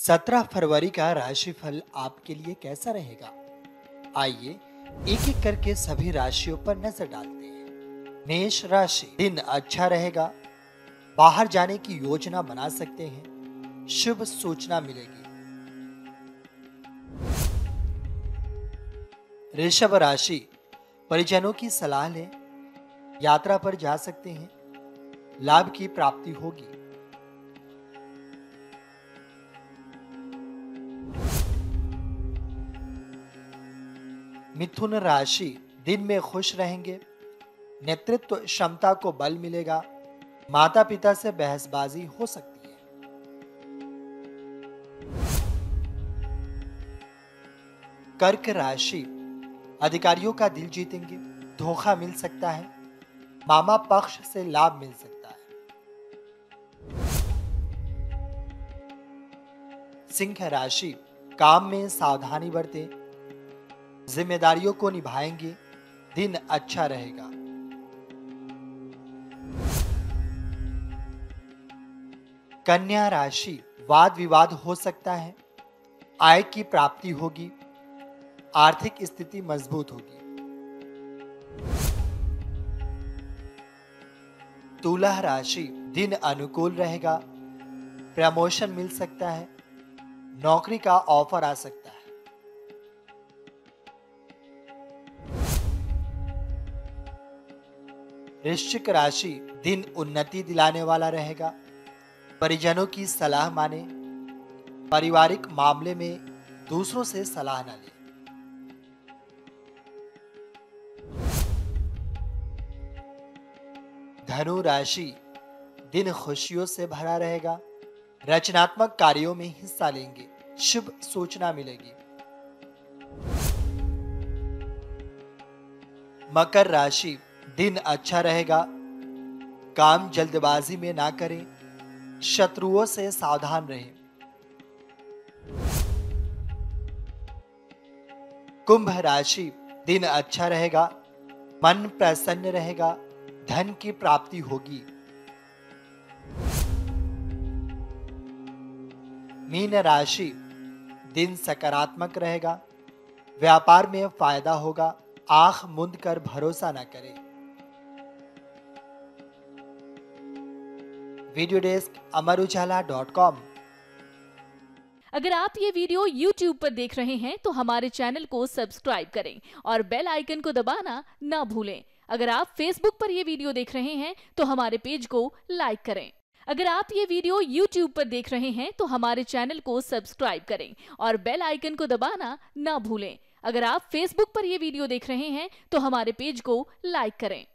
17 फरवरी का राशिफल आपके लिए कैसा रहेगा? आइए एक एक करके सभी राशियों पर नजर डालते हैं। मेष राशि, दिन अच्छा रहेगा। बाहर जाने की योजना बना सकते हैं। शुभ सूचना मिलेगी। ऋषभ राशि, परिजनों की सलाह लें। यात्रा पर जा सकते हैं। लाभ की प्राप्ति होगी। मिथुन राशि, दिन में खुश रहेंगे। नेतृत्व क्षमता को बल मिलेगा। माता पिता से बहसबाजी हो सकती है। कर्क राशि, अधिकारियों का दिल जीतेंगे। धोखा मिल सकता है। मामा पक्ष से लाभ मिल सकता है। सिंह राशि, काम में सावधानी बरतें। जिम्मेदारियों को निभाएंगे। दिन अच्छा रहेगा। कन्या राशि, वाद विवाद हो सकता है। आय की प्राप्ति होगी। आर्थिक स्थिति मजबूत होगी। तुला राशि, दिन अनुकूल रहेगा। प्रमोशन मिल सकता है। नौकरी का ऑफर आ सकता है। वृश्चिक राशि, दिन उन्नति दिलाने वाला रहेगा। परिजनों की सलाह माने। पारिवारिक मामले में दूसरों से सलाह न लें। धनु राशि, दिन खुशियों से भरा रहेगा। रचनात्मक कार्यों में हिस्सा लेंगे। शुभ सूचना मिलेगी। मकर राशि, दिन अच्छा रहेगा। काम जल्दबाजी में ना करें। शत्रुओं से सावधान रहें। कुंभ राशि, दिन अच्छा रहेगा। मन प्रसन्न रहेगा। धन की प्राप्ति होगी। मीन राशि, दिन सकारात्मक रहेगा। व्यापार में फायदा होगा। आंख मूंद कर भरोसा न करें। Video desk amarujala.com। अगर आप ये वीडियो YouTube पर देख रहे हैं तो हमारे चैनल को सब्सक्राइब करें और बेल आइकन को दबाना ना भूलें। अगर आप Facebook पर ये वीडियो देख रहे हैं तो हमारे पेज को लाइक करें। अगर आप ये वीडियो YouTube पर देख रहे हैं तो हमारे चैनल को सब्सक्राइब करें और बेल आइकन को दबाना ना भूलें। अगर आप Facebook पर ये वीडियो देख रहे हैं तो हमारे पेज को लाइक करें।